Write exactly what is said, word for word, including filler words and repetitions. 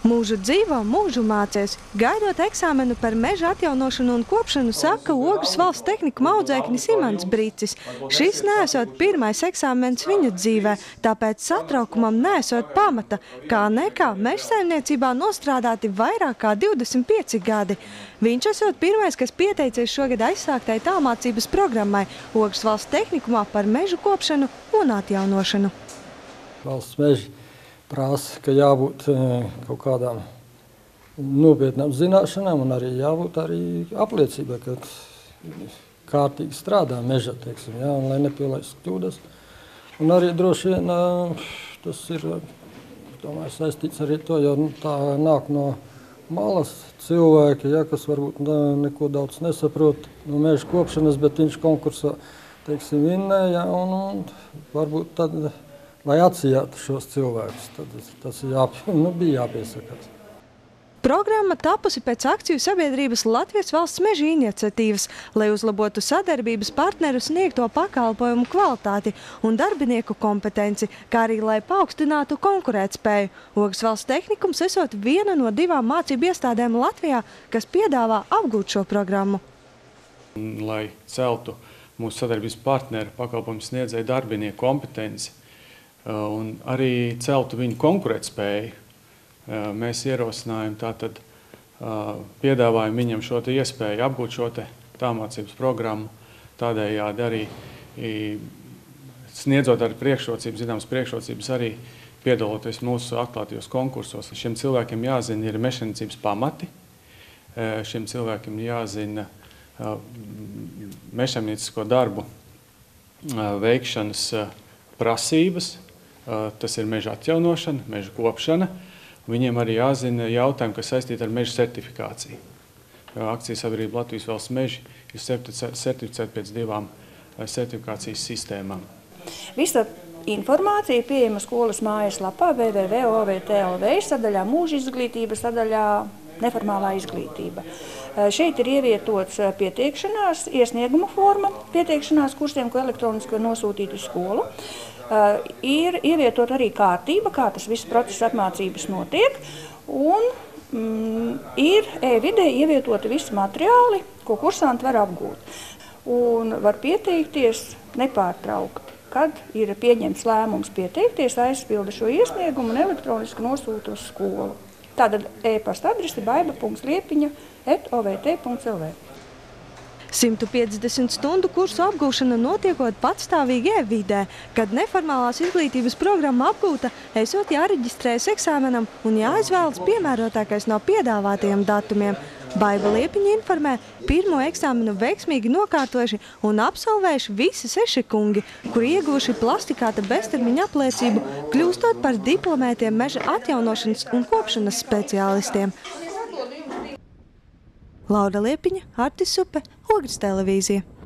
Mūžu dzīvo, mūžu mācies. Gaidot eksāmenu par meža atjaunošanu un kopšanu, saka Ogres valsts tehnikuma audzēknis Imants Bricis. Šis neesot pirmais eksāmens viņa dzīvē, tāpēc satraukumam neesot pamata, kā nekā mežsaimniecībā nostrādāti vairāk kā divdesmit pieci gadi. Viņš esot pirmais, kas pieteicies šogad aizsāktai tālmācības programmai Ogres valsts tehnikumā par mežu kopšanu un atjaunošanu. Valsts meži prasa, ka jābūt kaut kādām nopietnām zināšanām un arī jābūt arī apliecībai, ka kārtīgi strādā mežā, teiksim, jā, un lai nepielaistu kļūdas. Un arī droši vien tas ir, domāju, saistīts arī to, jo tā nāk no malas cilvēki, jā, kas varbūt neko daudz nesaprot no meža kopšanas, bet viņš konkursā, teiksim, vinnēja, un, un varbūt tad, lai atsijātu šos cilvēkus, tad tas jāp, nu, bija jāpiesakās. Programma tapusi pēc akciju sabiedrības Latvijas valsts meža iniciatīvas, lai uzlabotu sadarbības partneru sniegto pakalpojumu kvalitāti un darbinieku kompetenci, kā arī lai paaugstinātu konkurētspēju. Ogres valsts tehnikums esot viena no divām mācību iestādēm Latvijā, kas piedāvā apgūt šo programmu. Lai celtu mūsu sadarbības partneru pakalpojumu sniedzēju darbinieku kompetenci, un arī celtu viņu konkurētspēju. Mēs ierosinājām, tātad piedāvājam viņam šo te iespēju apgūt šo te tālmācības programmu, tādējādi arī sniedzot arī priekšrocības, zināmas priekšrocības arī piedaloties mūsu atklātajos konkursos. Šiem cilvēkiem jāzina ir mežsaimniecības pamati, šiem cilvēkiem jāzina mežsaimniecisko darbu veikšanas prasības. Tas ir meža atjaunošana, meža kopšana. Viņiem arī jāzina jautājumi, kas saistīti ar meža certifikāciju. Akcijas sabiedrība Latvijas valsts meži ir certificēta pēc divām certifikācijas sistēmām. Visa informācija ir pieejama skolas mājaslapā w w w punkt o v t punkt l v sadaļā mūža izglītība, sadaļā neformālā izglītība. Šeit ir ievietots pieteikšanās, iesnieguma forma, pieteikšanās kursiem, ko elektroniski var nosūtīt uz skolu. Uh, ir ievietot arī kārtība, kā tas viss process apmācības notiek, un mm, ir e-vidē ievietoti visi materiāli, ko kursanti var apgūt. Un var pieteikties nepārtraukt. Kad ir pieņemts lēmums pieteikties, aizpilda šo iesniegumu un elektroniski nosūta uz skolu. Tātad e-pasta adrese baiba punkts liepiņa at o v t punkts l v. simtu piecdesmit stundu kursu apgūšana notiekot patstāvīgi e-vidē, kad neformālās izglītības programma apgūta, esot jāreģistrējas eksāmenam un jāizvēlas piemērotākais no piedāvātajiem datumiem. Baiba Liepiņa informē, pirmo eksāmenu veiksmīgi nokārtojuši un absolvējuši visi seši kungi, kuri ieguvuši plastikāta beztermiņa apliecību, kļūstot par diplomētiem meža atjaunošanas un kopšanas speciālistiem. Laura Liepiņa, Artis Supe, Ogres televīzija.